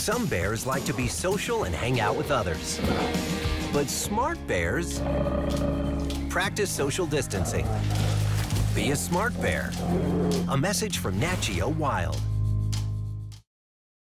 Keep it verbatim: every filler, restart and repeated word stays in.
Some bears like to be social and hang out with others. But smart bears practice social distancing. Be a smart bear. A message from Nat Geo Wild.